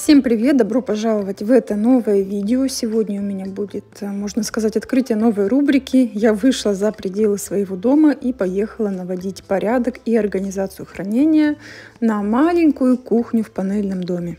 Всем привет! Добро пожаловать в это новое видео. Сегодня у меня будет, можно сказать, открытие новой рубрики. Я вышла за пределы своего дома и поехала наводить порядок и организацию хранения на маленькую кухню в панельном доме.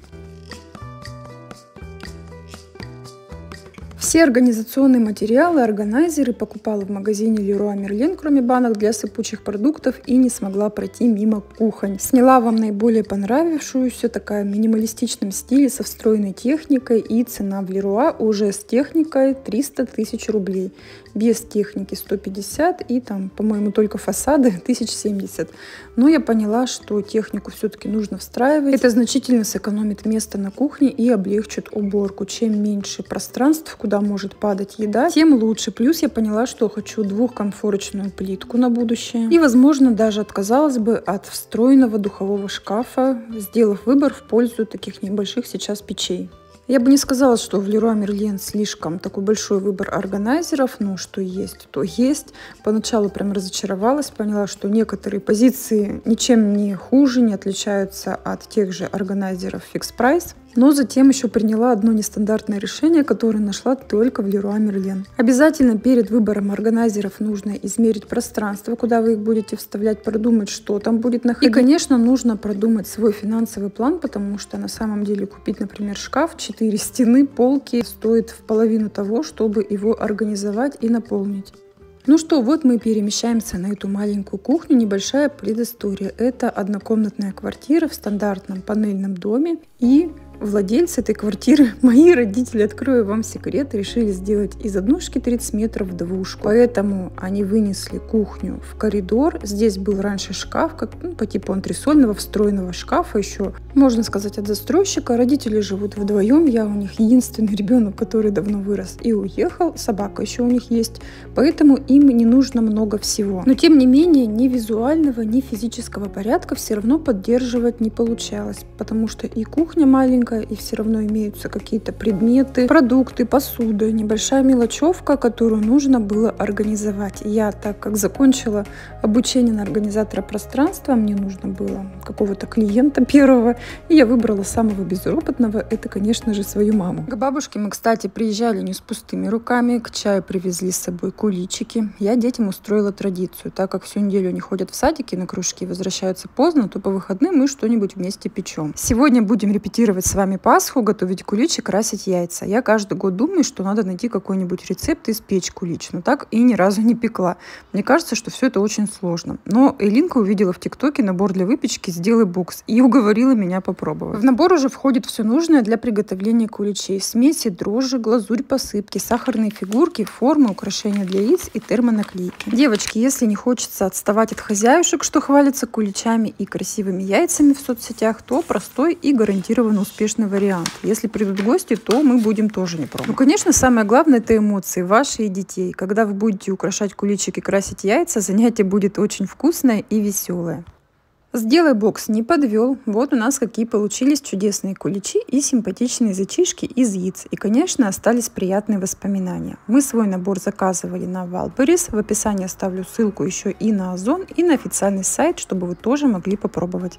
Все организационные материалы, органайзеры покупала в магазине Leroy Merlin, кроме банок для сыпучих продуктов, и не смогла пройти мимо кухонь. Сняла вам наиболее понравившуюся, такая в минималистичном стиле, со встроенной техникой, и цена в Leroy уже с техникой 300 тысяч рублей. Без техники 150 и там, по-моему, только фасады 1070. Но я поняла, что технику все-таки нужно встраивать. Это значительно сэкономит место на кухне и облегчит уборку. Чем меньше пространств, куда может падать еда, тем лучше. Плюс я поняла, что хочу двухкомфорочную плитку на будущее. И, возможно, даже отказалась бы от встроенного духового шкафа, сделав выбор в пользу таких небольших сейчас печей. Я бы не сказала, что в Leroy Merlin слишком такой большой выбор органайзеров, но что есть, то есть. Поначалу прям разочаровалась, поняла, что некоторые позиции ничем не хуже, не отличаются от тех же органайзеров Fix Price. Но затем еще приняла одно нестандартное решение, которое нашла только в Leroy Merlin. Обязательно перед выбором органайзеров нужно измерить пространство, куда вы их будете вставлять, продумать, что там будет находиться. И, конечно, нужно продумать свой финансовый план, потому что на самом деле купить, например, шкаф, 4 стены, полки стоит в половину того, чтобы его организовать и наполнить. Ну что, вот мы перемещаемся на эту маленькую кухню. Небольшая предыстория. Это однокомнатная квартира в стандартном панельном доме. И владельцы этой квартиры, мои родители, открою вам секрет, решили сделать из однушки 30 метров двушку. Поэтому они вынесли кухню в коридор. Здесь был раньше шкаф, по типу антресольного встроенного шкафа, еще, можно сказать, от застройщика. Родители живут вдвоем, я у них единственный ребенок, который давно вырос и уехал. Собака еще у них есть, поэтому им не нужно много всего. Но тем не менее, ни визуального, ни физического порядка все равно поддерживать не получалось, потому что и кухня маленькая, и все равно имеются какие-то предметы, продукты, посуда, небольшая мелочевка, которую нужно было организовать. Я, так как закончила обучение на организатора пространства, мне нужно было какого-то клиента первого, и я выбрала самого безропотного, это, конечно же, свою маму. К бабушке мы, кстати, приезжали не с пустыми руками, к чаю привезли с собой куличики. Я детям устроила традицию, так как всю неделю они ходят в садики на кружки, возвращаются поздно, то по выходным мы что-нибудь вместе печем. Сегодня будем репетировать с вами Пасху, готовить куличи, красить яйца. Я каждый год думаю, что надо найти какой-нибудь рецепт и испечь кулич, но так и ни разу не пекла. Мне кажется, что все это очень сложно. Но Элинка увидела в ТикТоке набор для выпечки «Сделай бокс» и уговорила меня попробовать. В набор уже входит все нужное для приготовления куличей: смеси, дрожжи, глазурь, посыпки, сахарные фигурки, формы, украшения для яиц и термонаклейки. Девочки, если не хочется отставать от хозяюшек, что хвалятся куличами и красивыми яйцами в соцсетях, то простой и гарантированно успешный вариант. Если придут гости, то мы будем тоже не против. Ну, конечно, самое главное — это эмоции ваши и детей. Когда вы будете украшать куличики, красить яйца, занятие будет очень вкусное и веселое. «Сделай бокс» не подвел. Вот у нас какие получились чудесные куличи и симпатичные зайчишки из яиц. И, конечно, остались приятные воспоминания. Мы свой набор заказывали на Wildberries. В описании оставлю ссылку еще и на Озон, и на официальный сайт, чтобы вы тоже могли попробовать.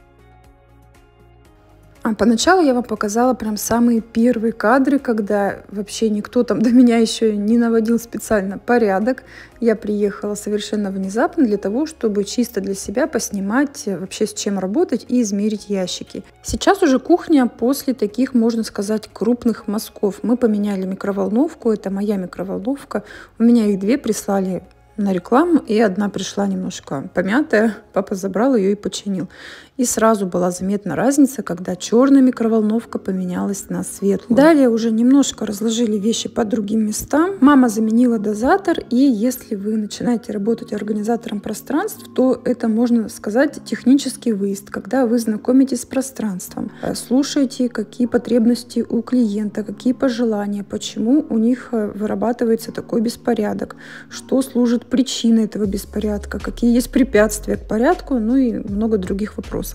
Поначалу я вам показала прям самые первые кадры, когда вообще никто там до меня еще не наводил специально порядок. Я приехала совершенно внезапно для того, чтобы чисто для себя поснимать вообще, с чем работать, и измерить ящики. Сейчас уже кухня после таких, можно сказать, крупных мазков. Мы поменяли микроволновку, это моя микроволновка. У меня их две прислали на рекламу, и одна пришла немножко помятая. Папа забрал ее и починил. И сразу была заметна разница, когда черная микроволновка поменялась на светлую. Далее уже немножко разложили вещи по другим местам. Мама заменила дозатор, и если вы начинаете работать организатором пространств, то это, можно сказать, технический выезд, когда вы знакомитесь с пространством, слушаете, какие потребности у клиента, какие пожелания, почему у них вырабатывается такой беспорядок, что служит причиной этого беспорядка, какие есть препятствия к порядку, ну и много других вопросов.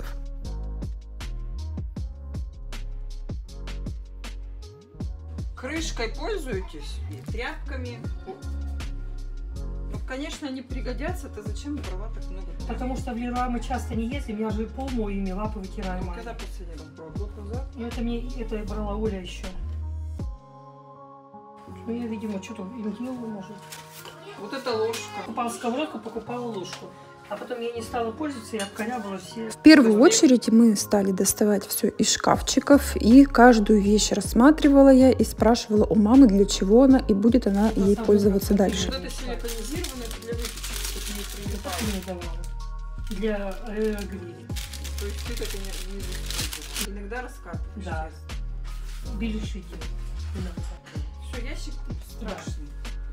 Крышкой пользуетесь? Тряпками? конечно, они пригодятся. То зачем брала так много? Потому что в Леруа мы часто не ездим, я же пол мою ими, лапы вытираю. Когда последний раз брала? Год назад? Ну это я брала Оля еще. Ну я, видимо, что-то ингил, может. Вот это ложка. Покупала сковородку, покупала ложку. А потом я не стала пользоваться, я обкорябала все. В первую очередь мы стали доставать все из шкафчиков, и каждую вещь рассматривала я и спрашивала у мамы, для чего она и будет она ей пользоваться дальше. Вот это силиконизированное для выпечки, это не давала. Для гриля. То есть ты так не иногда раскатываешь? Да. Беляши делают. Все, ящик страшный.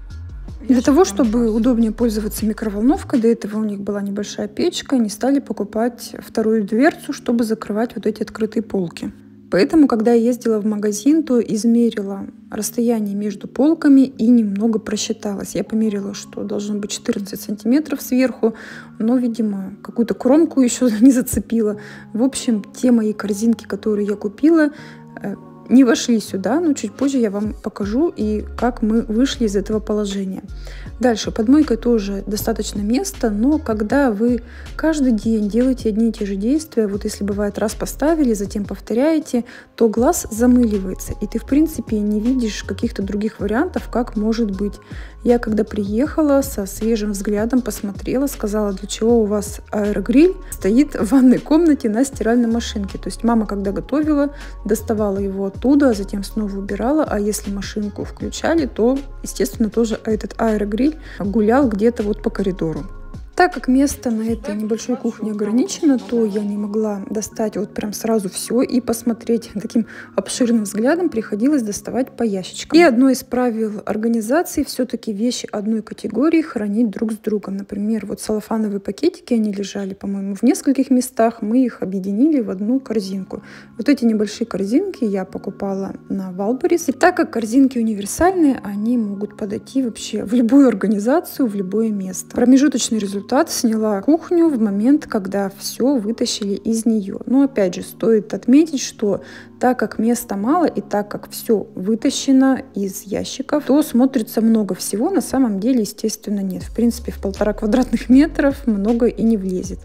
Для того, чтобы удобнее пользоваться микроволновкой, до этого у них была небольшая печка, они стали покупать вторую дверцу, чтобы закрывать вот эти открытые полки. Поэтому, когда я ездила в магазин, то измерила расстояние между полками и немного просчиталась. Я померила, что должно быть 14 сантиметров сверху, но, видимо, какую-то кромку еще не зацепила. В общем, те мои корзинки, которые я купила, не вошли сюда, но чуть позже я вам покажу, и как мы вышли из этого положения. Дальше, под мойкой тоже достаточно места, но когда вы каждый день делаете одни и те же действия, вот если бывает раз поставили, затем повторяете, то глаз замыливается, и ты в принципе не видишь каких-то других вариантов, как может быть. Я когда приехала, со свежим взглядом посмотрела, сказала, для чего у вас аэрогриль стоит в ванной комнате на стиральной машинке. То есть мама, когда готовила, доставала его оттуда, а затем снова убирала, а если машинку включали, то, естественно, тоже этот аэрогриль гулял где-то вот по коридору. Так как место на этой небольшой кухне ограничено, то я не могла достать вот прям сразу все и посмотреть таким обширным взглядом, приходилось доставать по ящичкам. И одно из правил организации все-таки вещи одной категории хранить друг с другом. Например, вот целлофановые пакетики, они лежали, по-моему, в нескольких местах, мы их объединили в одну корзинку. Вот эти небольшие корзинки я покупала на Валберис. И так как корзинки универсальные, они могут подойти вообще в любую организацию, в любое место. Промежуточный результат: сняла кухню в момент, когда все вытащили из нее. Но опять же, стоит отметить, что так как места мало и так как все вытащено из ящиков, то смотрится много всего. На самом деле, естественно, нет. В принципе, в 1,5 квадратных метров много и не влезет.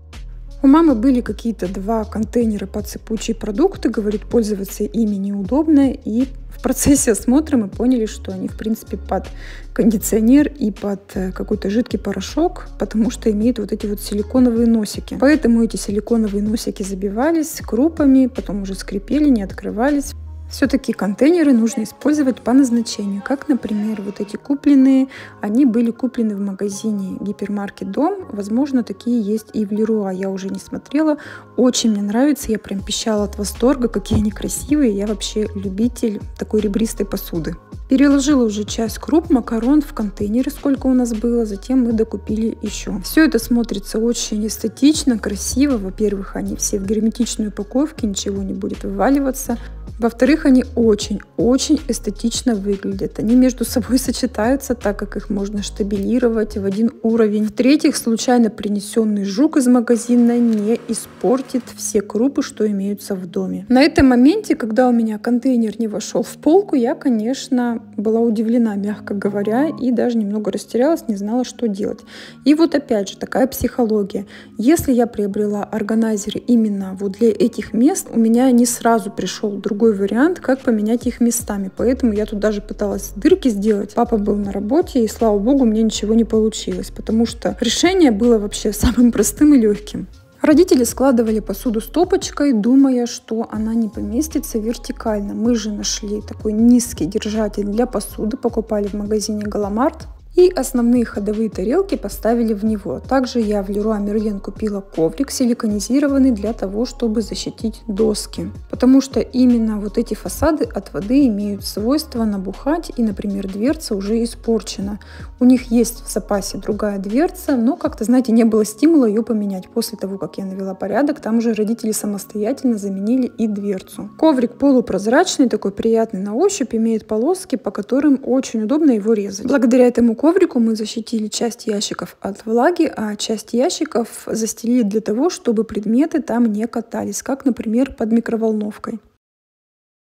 У мамы были какие-то 2 контейнера под сыпучие продукты, говорит, пользоваться ими неудобно, и в процессе осмотра мы поняли, что они в принципе под кондиционер и под какой-то жидкий порошок, потому что имеют вот эти вот силиконовые носики. Поэтому эти силиконовые носики забивались крупами, потом уже скрипели, не открывались. Все-таки контейнеры нужно использовать по назначению, как, например, вот эти купленные, они были куплены в магазине Гипермаркет Дом, возможно, такие есть и в Леруа, я уже не смотрела, очень мне нравится, я прям пищала от восторга, какие они красивые, я вообще любитель такой ребристой посуды. Переложила уже часть круп, макарон в контейнеры, сколько у нас было, затем мы докупили еще. Все это смотрится очень эстетично, красиво. Во-первых, они все в герметичной упаковке, ничего не будет вываливаться. Во-вторых, они очень-очень эстетично выглядят. Они между собой сочетаются, так как их можно штабелировать в один уровень. В-третьих, случайно принесенный жук из магазина не испортит все крупы, что имеются в доме. На этом моменте, когда у меня контейнер не вошел в полку, я, конечно, была удивлена, мягко говоря, и даже немного растерялась, не знала, что делать. И вот опять же такая психология. Если я приобрела органайзеры именно вот для этих мест, у меня не сразу пришел другой вариант, как поменять их местами. Поэтому я тут даже пыталась дырки сделать. Папа был на работе, и слава богу, мне ничего не получилось, потому что решение было вообще самым простым и легким. Родители складывали посуду стопочкой, думая, что она не поместится вертикально. Мы же нашли такой низкий держатель для посуды, покупали в магазине Галамарт. И основные ходовые тарелки поставили в него. Также я в Леруа Мерлен купила коврик силиконизированный для того, чтобы защитить доски. Потому что именно вот эти фасады от воды имеют свойство набухать, и, например, дверца уже испорчена. У них есть в запасе другая дверца, но как-то, знаете, не было стимула ее поменять. После того, как я навела порядок, там уже родители самостоятельно заменили и дверцу. Коврик полупрозрачный, такой приятный на ощупь, имеет полоски, по которым очень удобно его резать. Благодаря этому коврику мы защитили часть ящиков от влаги, а часть ящиков застелили для того, чтобы предметы там не катались, как, например, под микроволновкой.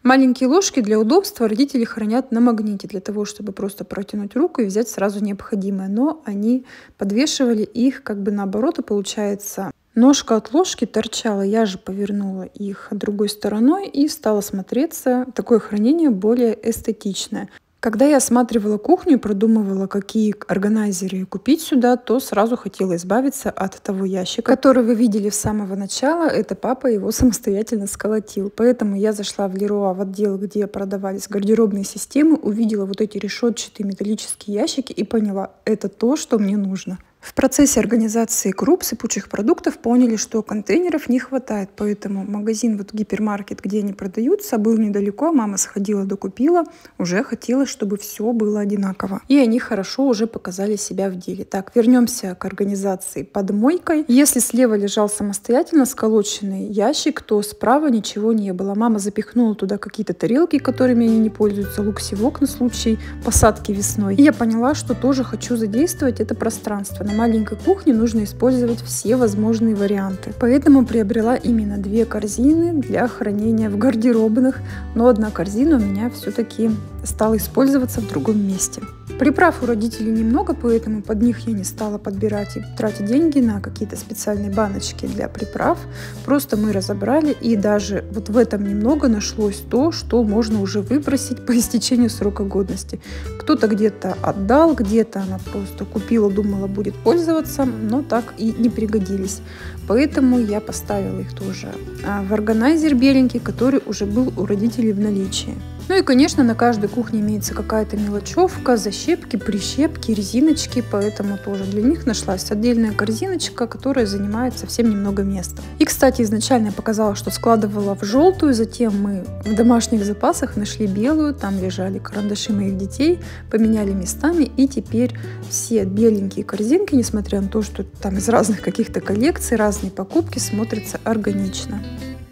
Маленькие ложки для удобства родители хранят на магните, для того, чтобы просто протянуть руку и взять сразу необходимое. Но они подвешивали их как бы наоборот, и получается, ножка от ложки торчала. Я же повернула их другой стороной и стала смотреться. Такое хранение более эстетичное. Когда я осматривала кухню и продумывала, какие органайзеры купить сюда, то сразу хотела избавиться от того ящика, который вы видели с самого начала. Это папа его самостоятельно сколотил. Поэтому я зашла в Леруа, в отдел, где продавались гардеробные системы, увидела вот эти решетчатые металлические ящики и поняла, это то, что мне нужно. В процессе организации круп, сыпучих продуктов поняли, что контейнеров не хватает, поэтому магазин, вот гипермаркет, где они продаются, был недалеко, мама сходила, докупила, уже хотелось, чтобы все было одинаково. И они хорошо уже показали себя в деле. Так, вернемся к организации под мойкой. Если слева лежал самостоятельно сколоченный ящик, то справа ничего не было. Мама запихнула туда какие-то тарелки, которыми они не пользуются, лук-севок на случай посадки весной. И я поняла, что тоже хочу задействовать это пространство. На маленькой кухне нужно использовать все возможные варианты. Поэтому приобрела именно 2 корзины для хранения в гардеробных, но одна корзина у меня все-таки стала использоваться в другом месте. Приправ у родителей немного, поэтому под них я не стала подбирать и тратить деньги на какие-то специальные баночки для приправ. Просто мы разобрали, и даже вот в этом немного нашлось то, что можно уже выбросить по истечению срока годности. Кто-то где-то отдал, где-то она просто купила, думала, будет пользоваться, но так и не пригодились. Поэтому я поставила их тоже в органайзер беленький, который уже был у родителей в наличии. Ну и, конечно, на каждой кухне имеется какая-то мелочевка, защепки, прищепки, резиночки, поэтому тоже для них нашлась отдельная корзиночка, которая занимает совсем немного места. И, кстати, изначально я показала, что складывала в желтую, затем мы в домашних запасах нашли белую, там лежали карандаши моих детей, поменяли местами, и теперь все беленькие корзинки, несмотря на то, что там из разных каких-то коллекций, разные покупки, смотрятся органично.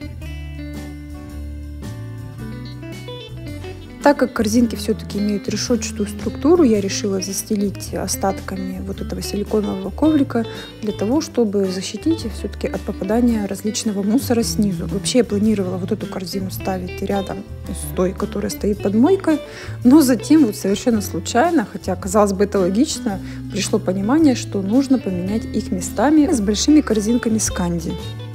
Так как корзинки все-таки имеют решетчатую структуру, я решила застелить остатками вот этого силиконового коврика для того, чтобы защитить все-таки от попадания различного мусора снизу. Вообще я планировала вот эту корзину ставить рядом с той, которая стоит под мойкой, но затем вот совершенно случайно, хотя казалось бы это логично, пришло понимание, что нужно поменять их местами с большими корзинками сканди.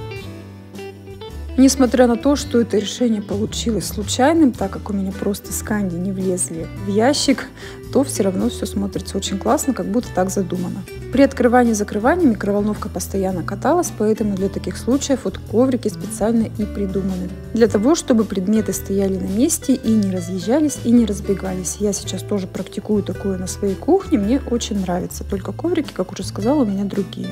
Несмотря на то, что это решение получилось случайным, так как у меня просто сканди не влезли в ящик, то все равно все смотрится очень классно, как будто так задумано. При открывании и закрывании микроволновка постоянно каталась, поэтому для таких случаев вот коврики специально и придуманы. Для того, чтобы предметы стояли на месте и не разъезжались, и не разбегались. Я сейчас тоже практикую такое на своей кухне, мне очень нравится. Только коврики, как уже сказала, у меня другие.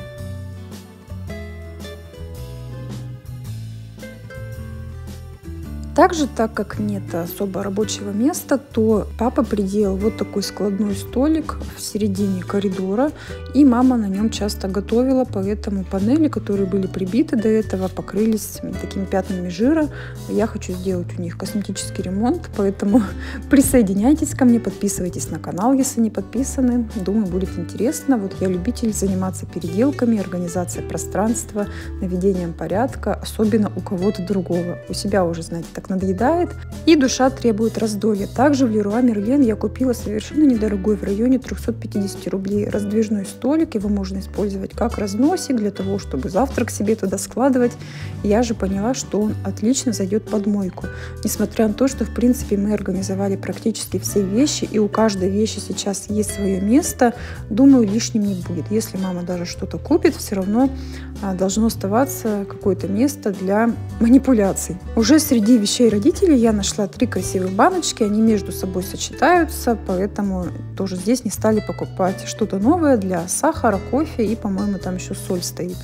Также, так как нет особо рабочего места, то папа приделал вот такой складной столик в середине коридора, и мама на нем часто готовила, поэтому панели, которые были прибиты до этого, покрылись такими пятнами жира. Я хочу сделать у них косметический ремонт, поэтому присоединяйтесь ко мне, подписывайтесь на канал, если не подписаны. Думаю, будет интересно. Вот я любитель заниматься переделками, организацией пространства, наведением порядка, особенно у кого-то другого. У себя уже, знаете, так надоедает, и душа требует раздолья. Также в Леруа Мерлен я купила совершенно недорогой, в районе 350 рублей, раздвижной столик. Его можно использовать как разносик для того, чтобы завтрак себе туда складывать. Я же поняла, что он отлично зайдет под мойку. Несмотря на то, что в принципе мы организовали практически все вещи, и у каждой вещи сейчас есть свое место, думаю, лишним не будет. Если мама даже что-то купит, все равно должно оставаться какое-то место для манипуляций. Уже среди вещей родителей я нашла 3 красивых баночки, они между собой сочетаются, поэтому тоже здесь не стали покупать что-то новое для сахара, кофе, и, по-моему, там еще соль стоит.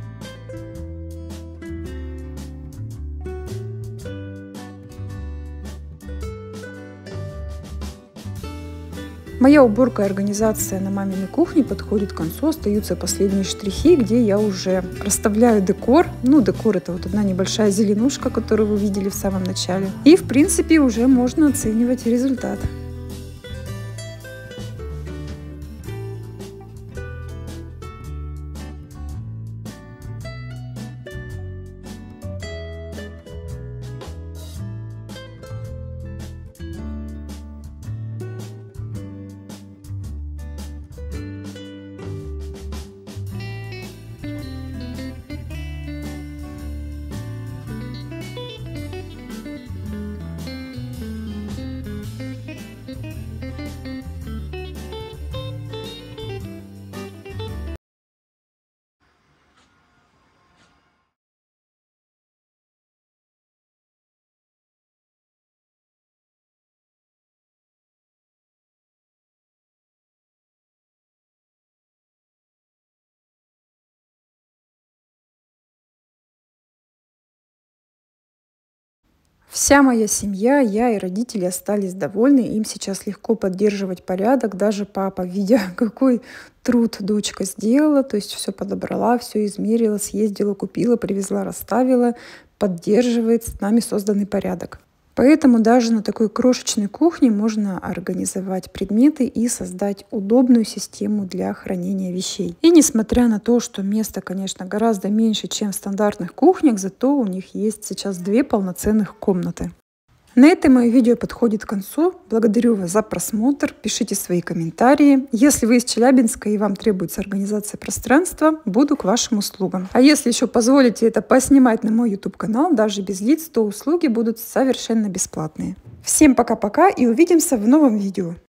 Моя уборка и организация на маминой кухне подходит к концу, остаются последние штрихи, где я уже расставляю декор. Ну, декор — это вот одна небольшая зеленушка, которую вы видели в самом начале. И, в принципе, уже можно оценивать результат. Вся моя семья, я и родители остались довольны. Им сейчас легко поддерживать порядок. Даже папа, видя, какой труд дочка сделала, то есть все подобрала, все измерила, съездила, купила, привезла, расставила, поддерживает с нами созданный порядок. Поэтому даже на такой крошечной кухне можно организовать предметы и создать удобную систему для хранения вещей. И несмотря на то, что места, конечно, гораздо меньше, чем в стандартных кухнях, зато у них есть сейчас 2 полноценных комнаты. На этом мое видео подходит к концу. Благодарю вас за просмотр. Пишите свои комментарии. Если вы из Челябинска и вам требуется организация пространства, буду к вашим услугам. А если еще позволите это поснимать на мой YouTube-канал, даже без лиц, то услуги будут совершенно бесплатные. Всем пока-пока и увидимся в новом видео.